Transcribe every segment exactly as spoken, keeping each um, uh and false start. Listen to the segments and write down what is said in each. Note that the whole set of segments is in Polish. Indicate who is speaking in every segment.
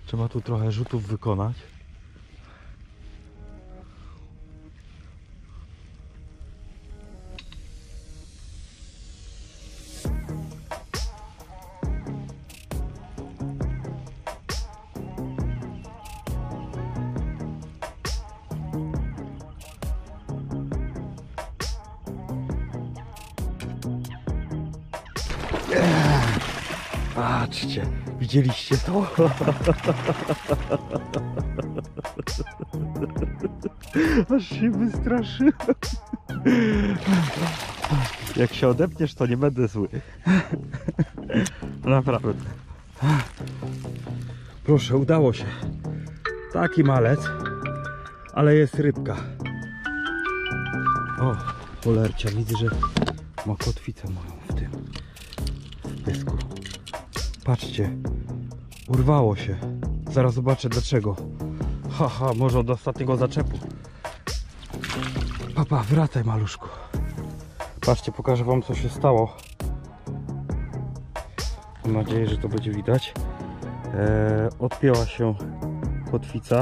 Speaker 1: Trzeba tu trochę rzutów wykonać. Patrzcie, widzieliście to? Aż się wystraszyłem. Jak się odepniesz, to nie będę zły. Naprawdę. Proszę, udało się. Taki malec, ale jest rybka. O, polercia, widzę, że ma kotwicę moją w tym w pysku. Patrzcie, urwało się. Zaraz zobaczę dlaczego. Haha, może od ostatniego zaczepu. Papa, wracaj maluszku. Patrzcie, pokażę wam co się stało. Mam nadzieję, że to będzie widać. Eee, odpięła się kotwica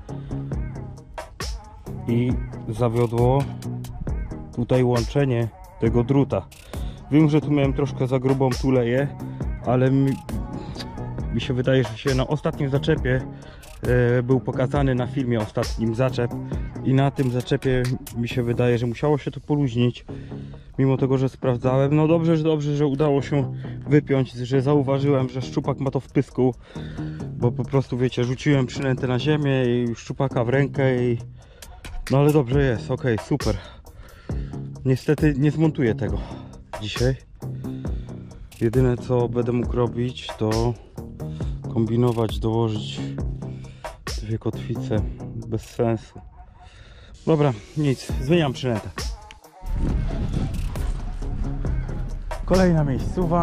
Speaker 1: i zawiodło tutaj łączenie tego druta. Wiem, że tu miałem troszkę za grubą tuleję, ale mi, mi się wydaje, że się na ostatnim zaczepie e, był pokazany na filmie ostatnim zaczep i na tym zaczepie mi się wydaje, że musiało się to poluźnić, mimo tego, że sprawdzałem. No dobrze, że dobrze, że udało się wypiąć, że zauważyłem, że szczupak ma to w pysku, bo po prostu wiecie, rzuciłem przynętę na ziemię i szczupaka w rękę i no ale dobrze jest, ok, super. Niestety nie zmontuję tego dzisiaj. Jedyne co będę mógł robić, to kombinować, dołożyć dwie kotwice. Bez sensu. Dobra, nic, zmieniam przynętę. Kolejna miejscowa.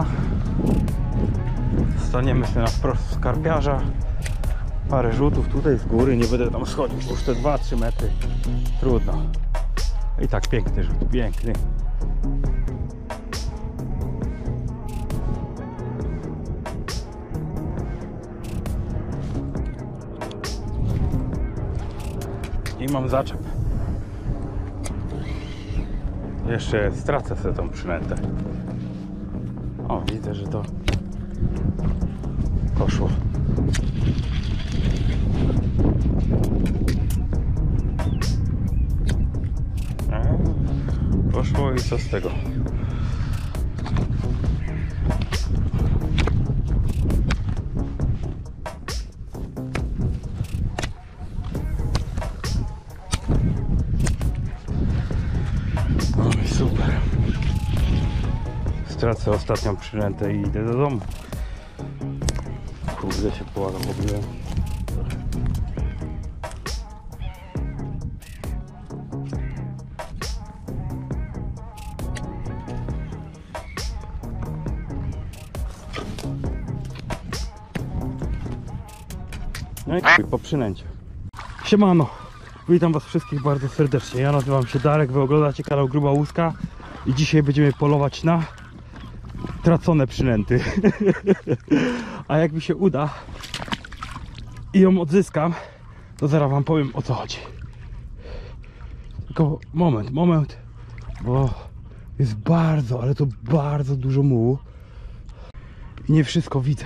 Speaker 1: Staniemy sobie na wprost z karpiarza. Parę rzutów tutaj z góry, nie będę tam schodził, już te dwa trzy metry. Trudno. I tak piękny rzut, piękny. I mam zaczep. Jeszcze stracę sobie tą przynętę. O, widzę, że to poszło. E, poszło i co z tego? Super. Stracę ostatnią przynętę i idę do domu. Kurde, się połagam w ogóle. No i po przynęcie. Siemano. Witam was wszystkich bardzo serdecznie. Ja nazywam się Darek, wy oglądacie kanał Gruba Łuska i dzisiaj będziemy polować na tracone przynęty. A jak mi się uda i ją odzyskam, to zaraz wam powiem o co chodzi. Tylko moment, moment, bo jest bardzo, ale to bardzo dużo mułu i nie wszystko widzę,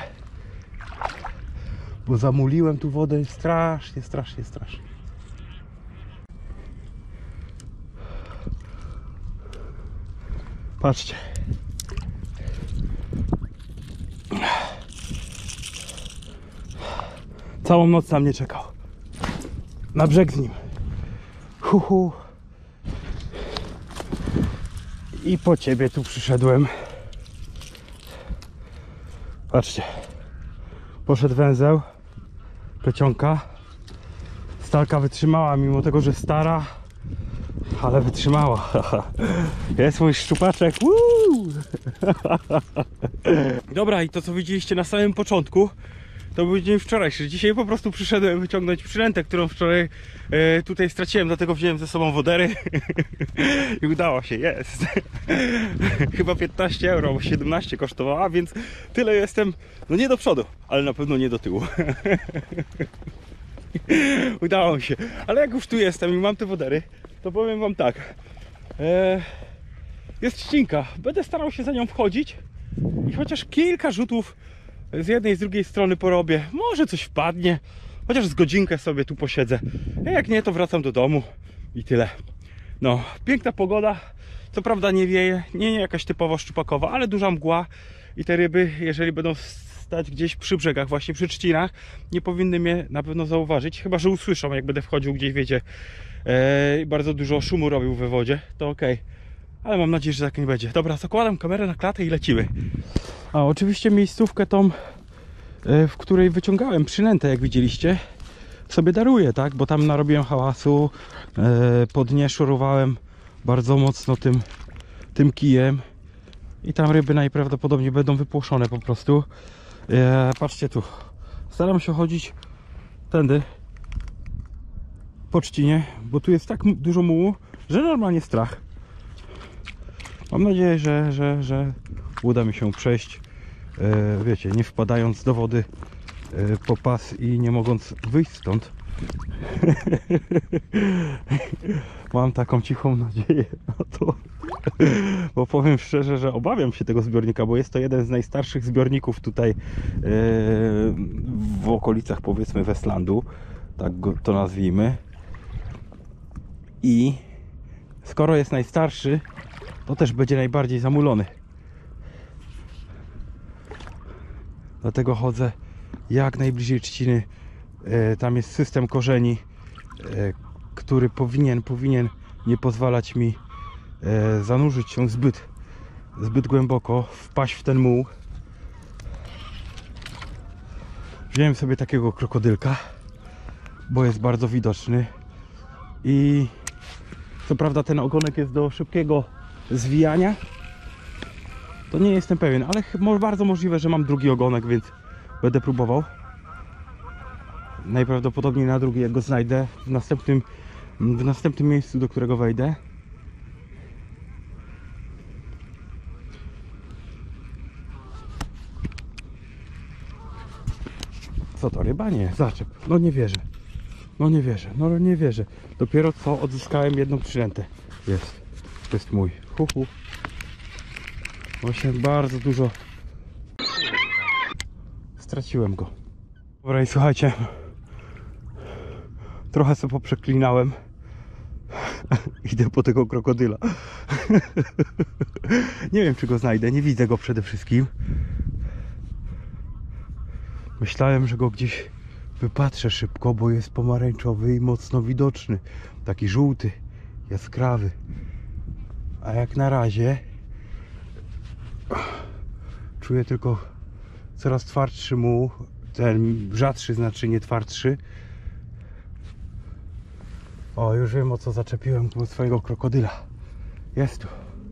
Speaker 1: bo zamuliłem tu wodę strasznie, strasznie, strasznie. Patrzcie. Całą noc na mnie czekał. Na brzeg z nim. Hu, hu. I po ciebie tu przyszedłem. Patrzcie. Poszedł węzeł. Plecionka. Stalka wytrzymała, mimo tego, że stara. Ale wytrzymała. Jest mój szczupaczek. Woo! Dobra, i to co widzieliście na samym początku, to był dzień wczorajszy. Dzisiaj po prostu przyszedłem wyciągnąć przynętę, którą wczoraj e, tutaj straciłem, dlatego wziąłem ze sobą wodery i udało się, jest. Chyba piętnaście euro, bo siedemnaście kosztowała, więc tyle jestem, no nie do przodu, ale na pewno nie do tyłu. Udało mi się, ale jak już tu jestem i mam te wodery, to powiem wam tak. E, jest ścinka, będę starał się za nią wchodzić i chociaż kilka rzutów z jednej i z drugiej strony porobię. Może coś wpadnie, chociaż z godzinkę sobie tu posiedzę. A jak nie, to wracam do domu i tyle. No, piękna pogoda. Co prawda nie wieje, nie, nie jakaś typowo szczupakowa, ale duża mgła i te ryby, jeżeli będą stać gdzieś przy brzegach, właśnie przy trzcinach, nie powinny mnie na pewno zauważyć, chyba że usłyszą, jak będę wchodził gdzieś, wiecie, i bardzo dużo szumu robił we wodzie, to okej. Ale mam nadzieję, że tak nie będzie. Dobra, zakładam kamerę na klatę i lecimy. A oczywiście miejscówkę tą, w której wyciągałem przynętę, jak widzieliście, sobie daruję, tak? Bo tam narobiłem hałasu, po dnie szorowałem bardzo mocno tym, tym kijem i tam ryby najprawdopodobniej będą wypłoszone po prostu. Patrzcie tu, staram się chodzić tędy po trzcinie, bo tu jest tak dużo mułu, że normalnie strach. Mam nadzieję, że, że, że uda mi się przejść, e, wiecie, nie wpadając do wody e, po pas i nie mogąc wyjść stąd. Mam taką cichą nadzieję na to, bo powiem szczerze, że obawiam się tego zbiornika, bo jest to jeden z najstarszych zbiorników tutaj e, w okolicach, powiedzmy, Westlandu, tak go to nazwijmy. I skoro jest najstarszy, to też będzie najbardziej zamulony. Dlatego chodzę jak najbliżej trzciny. E, tam jest system korzeni, e, który powinien, powinien nie pozwalać mi e, zanurzyć się zbyt, zbyt głęboko, wpaść w ten muł. Wziąłem sobie takiego krokodylka, bo jest bardzo widoczny i co prawda ten ogonek jest do szybkiego zwijania, to nie jestem pewien, ale bardzo możliwe, że mam drugi ogonek, więc będę próbował. Najprawdopodobniej na drugi, jak go znajdę w następnym, w następnym miejscu, do którego wejdę. Co to, ryba? Nie, zaczep. No nie wierzę. No nie wierzę, no nie wierzę. Dopiero co odzyskałem jedną przynętę. Jest, to jest mój. Hu, hu. Właśnie bardzo dużo straciłem go. Dobra, i słuchajcie, trochę sobie poprzeklinałem. Idę po tego krokodyla. Nie wiem, czy go znajdę, nie widzę go przede wszystkim. Myślałem, że go gdzieś wypatrzę szybko, bo jest pomarańczowy i mocno widoczny. Taki żółty, jaskrawy. A jak na razie czuję tylko coraz twardszy muł. Ten rzadszy, znaczy nie twardszy. O, już wiem, o co zaczepiłem tu swojego krokodyla. Jest tu.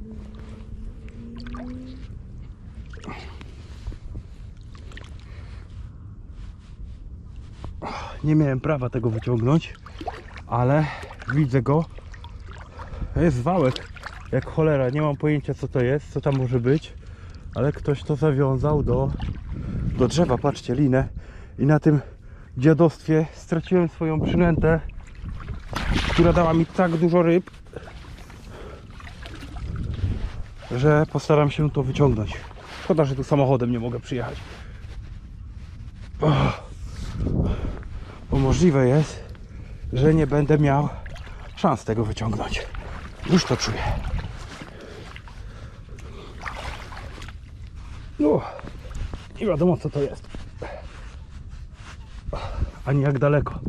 Speaker 1: Nie miałem prawa tego wyciągnąć, ale widzę go. Jest wałek jak cholera, nie mam pojęcia, co to jest, co tam może być, ale ktoś to zawiązał do, do drzewa. Patrzcie, linę, i na tym dziadostwie straciłem swoją przynętę, która dała mi tak dużo ryb, że postaram się to wyciągnąć. Szkoda, że tu samochodem nie mogę przyjechać. Oh. Bo możliwe jest, że nie będę miał szans tego wyciągnąć. Już to czuję. No, nie wiadomo, co to jest. Ani jak daleko.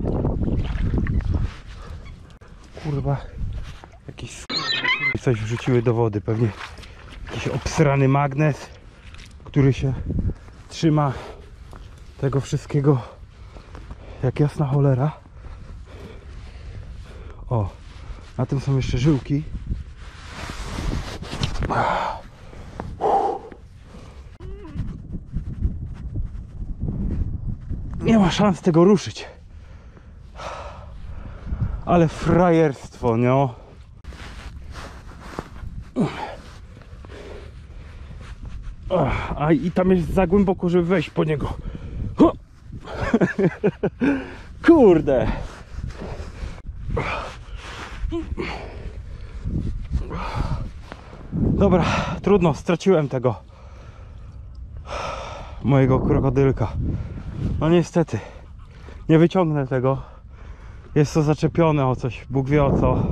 Speaker 1: Kurwa, jakiś coś wrzuciły do wody. Pewnie jakiś obsrany magnes, który się trzyma tego wszystkiego jak jasna cholera. O, na tym są jeszcze żyłki. nie ma szans tego ruszyć. Ale frajerstwo, no. A i tam jest za głęboko, żeby wejść po niego. Kurde. Dobra, trudno, straciłem tego mojego krokodylka. No niestety, nie wyciągnę tego. Jest to zaczepione o coś, Bóg wie o co.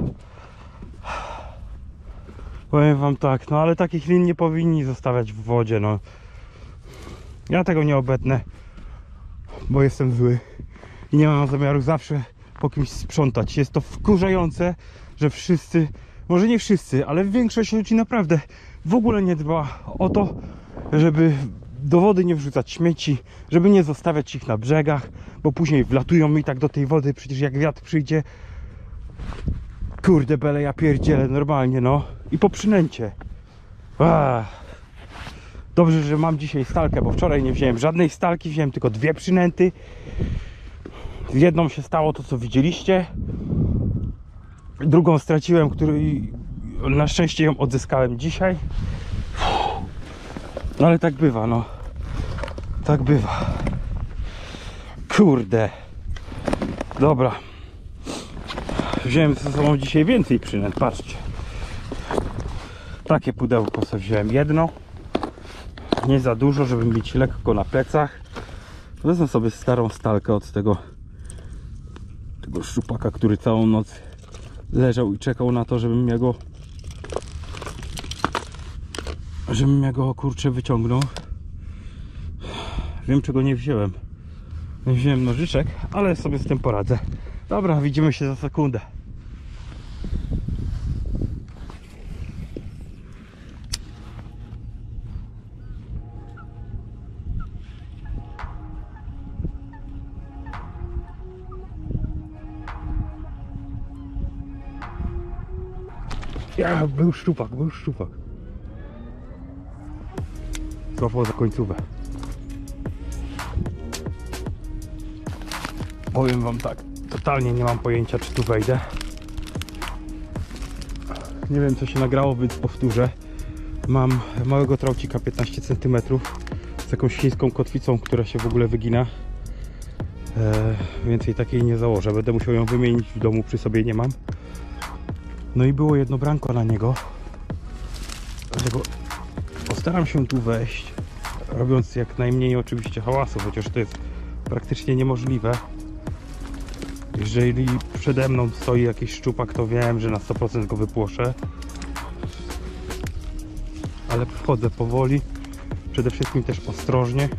Speaker 1: Powiem wam tak, no ale takich lin nie powinni zostawiać w wodzie, no. Ja tego nie obetnę, bo jestem zły i nie mam zamiaru zawsze po kimś sprzątać. Jest to wkurzające, że wszyscy, może nie wszyscy, ale większość ludzi naprawdę w ogóle nie dba o to, żeby do wody nie wrzucać śmieci, żeby nie zostawiać ich na brzegach, bo później wlatują mi tak do tej wody, przecież jak wiatr przyjdzie, kurde bele, ja pierdzielę normalnie, no. I po przynęcie. Ach. Dobrze, że mam dzisiaj stalkę, bo wczoraj nie wziąłem żadnej stalki, wziąłem tylko dwie przynęty. Z jedną się stało to, co widzieliście. Drugą straciłem, której na szczęście ją odzyskałem dzisiaj. No ale tak bywa, no. Tak bywa. Kurde. Dobra. Wziąłem ze sobą dzisiaj więcej przynęt, patrzcie. Takie pudełko sobie wziąłem, jedno. Nie za dużo, żeby mieć lekko na plecach. Wezmę sobie starą stalkę od tego tego szczupaka, który całą noc leżał i czekał na to, żebym ja go żebym ja go kurczę wyciągnął. Wiem, czego nie wziąłem. Nie wziąłem nożyczek, ale sobie z tym poradzę. Dobra, widzimy się za sekundę. Ja, był szczupak, był szczupak. Złapał za końcówę. Powiem wam tak, totalnie nie mam pojęcia, czy tu wejdę. Nie wiem, co się nagrało, więc powtórzę. Mam małego traucika piętnaście centymetrów z jakąś chińską kotwicą, która się w ogóle wygina. Eee, więcej takiej nie założę, będę musiał ją wymienić w domu, przy sobie nie mam. No i było jedno branko na niego. Dlatego postaram się tu wejść, robiąc jak najmniej oczywiście hałasu, chociaż to jest praktycznie niemożliwe. Jeżeli przede mną stoi jakiś szczupak, to wiem, że na sto procent go wypłoszę. Ale wchodzę powoli, przede wszystkim też ostrożnie.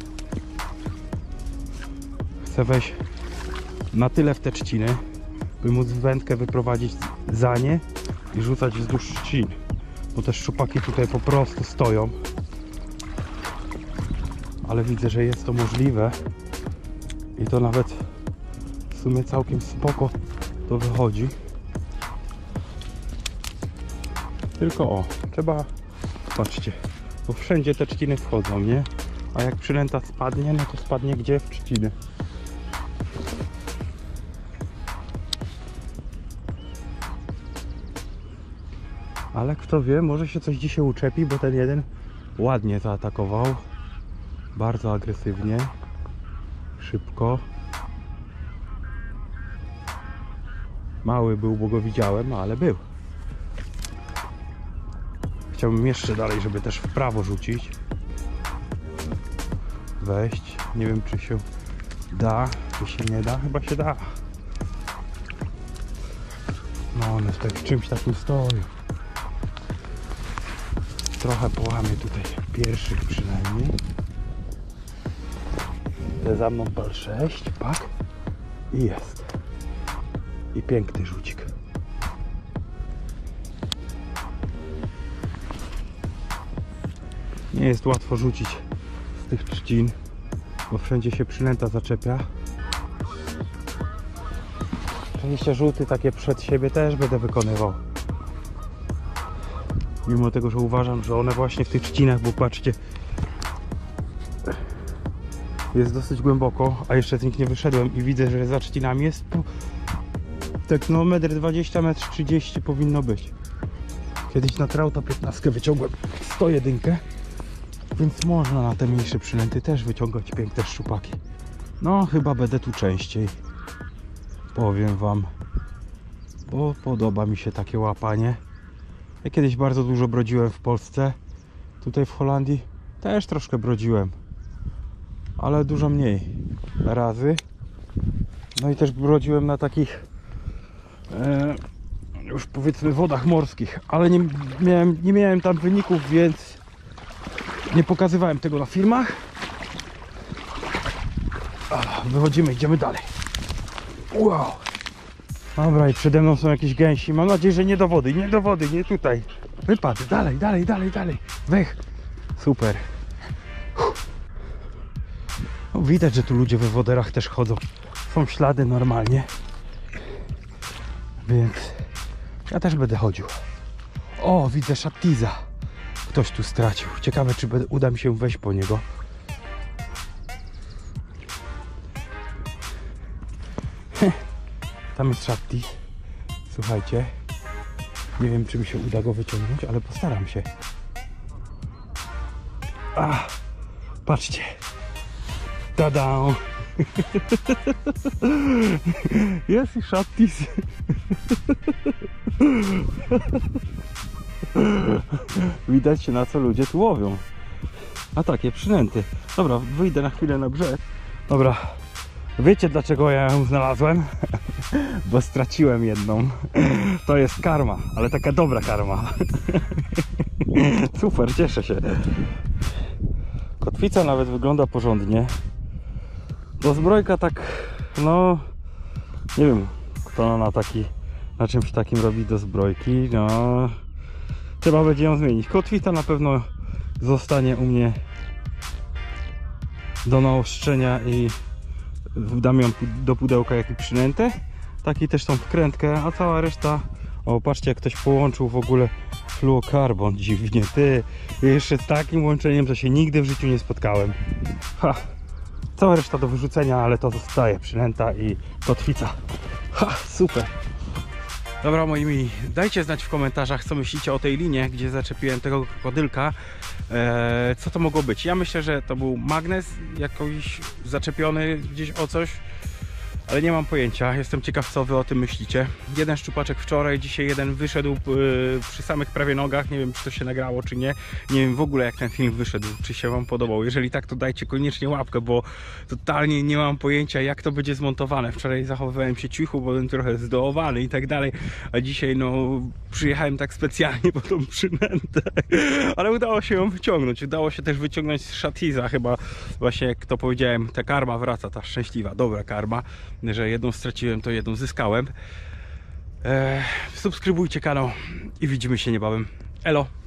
Speaker 1: Chcę wejść na tyle w te trzciny, by móc wędkę wyprowadzić za nie i rzucać wzdłuż trzcin, bo te szczupaki tutaj po prostu stoją. Ale widzę, że jest to możliwe i to nawet w sumie całkiem spoko to wychodzi. Tylko o, trzeba, patrzcie, bo wszędzie te trzciny wchodzą, nie? A jak przynęta spadnie, no to spadnie gdzie? W trzciny. Ale kto wie, może się coś dzisiaj uczepi, bo ten jeden ładnie zaatakował. Bardzo agresywnie. Szybko. Mały był, bo go widziałem, ale był. Chciałbym jeszcze dalej, żeby też w prawo rzucić. Wejść. Nie wiem, czy się da, czy się nie da. Chyba się da. No, one w czymś takim stoją. Trochę połamię tutaj pierwszych przynajmniej. Te za mną pal sześć, pak. I jest. I piękny rzucik. Nie jest łatwo rzucić z tych trzcin, bo wszędzie się przynęta zaczepia. Oczywiście rzuty takie przed siebie też będę wykonywał. Mimo tego, że uważam, że one właśnie w tych trzcinach, bo patrzcie, Jest dosyć głęboko, a jeszcze z nich nie wyszedłem i widzę, że za trzcinami jest po... tak no metr dwadzieścia, metr trzydzieści powinno być. Kiedyś na trauta piętnastkę wyciągłem sto jeden, więc można na te mniejsze przynęty też wyciągać piękne szczupaki. No chyba będę tu częściej, powiem wam, bo podoba mi się takie łapanie. Ja kiedyś bardzo dużo brodziłem w Polsce, tutaj w Holandii też troszkę brodziłem, ale dużo mniej razy. No i też brodziłem na takich e, już powiedzmy wodach morskich, ale nie miałem, nie miałem tam wyników, więc nie pokazywałem tego na filmach. A, wychodzimy, idziemy dalej. Wow. Dobra, i przede mną są jakieś gęsi. Mam nadzieję, że nie do wody, nie do wody, nie tutaj. Wypadł, dalej, dalej, dalej, dalej. Wech. Super. No, widać, że tu ludzie we woderach też chodzą. Są ślady normalnie. Więc ja też będę chodził. O, widzę szaptiza. Ktoś tu stracił. Ciekawe, czy uda mi się wejść po niego. Tam jest szaptiz. Słuchajcie. Nie wiem, czy mi się uda go wyciągnąć, ale postaram się. A, patrzcie. Tada! Jest i szaptiz. Widać, na co ludzie tu łowią. A takie przynęty. Dobra, wyjdę na chwilę na brzeg. Dobra. Wiecie, dlaczego ja ją znalazłem? Bo straciłem jedną. To jest karma, ale taka dobra karma. Super, cieszę się. Kotwica nawet wygląda porządnie. Dozbrojka tak, no nie wiem, kto na taki, na czymś takim robi dozbrojki. No trzeba będzie ją zmienić. Kotwica na pewno zostanie u mnie do naostrzenia i dam ją do pudełka jak i przynętę, tak i też tą wkrętkę, a cała reszta, o patrzcie, jak ktoś połączył w ogóle fluokarbon, dziwnie, ty, jeszcze z takim łączeniem to się nigdy w życiu nie spotkałem. Ha. Cała reszta do wyrzucenia, ale to zostaje przynęta i kotwica. Ha, super. Dobra, moi mili, dajcie znać w komentarzach, co myślicie o tej linie, gdzie zaczepiłem tego krokodylka. Eee, co to mogło być? Ja myślę, że to był magnes jakiś zaczepiony gdzieś o coś, ale nie mam pojęcia. Jestem ciekaw, co wy o tym myślicie. Jeden szczupaczek wczoraj, dzisiaj jeden wyszedł yy, przy samych prawie nogach. Nie wiem, czy to się nagrało, czy nie. Nie wiem w ogóle, jak ten film wyszedł, czy się wam podobał. Jeżeli tak, to dajcie koniecznie łapkę, bo totalnie nie mam pojęcia, jak to będzie zmontowane. Wczoraj zachowywałem się cicho, bo byłem trochę zdołowany i tak dalej, a dzisiaj no przyjechałem tak specjalnie po tą przynętę. Ale udało się ją wyciągnąć. Udało się też wyciągnąć z szatiza, chyba właśnie, jak to powiedziałem, ta karma wraca, ta szczęśliwa, dobra karma, że jedną straciłem, to jedną zyskałem. Eee, subskrybujcie kanał i widzimy się niebawem. Elo!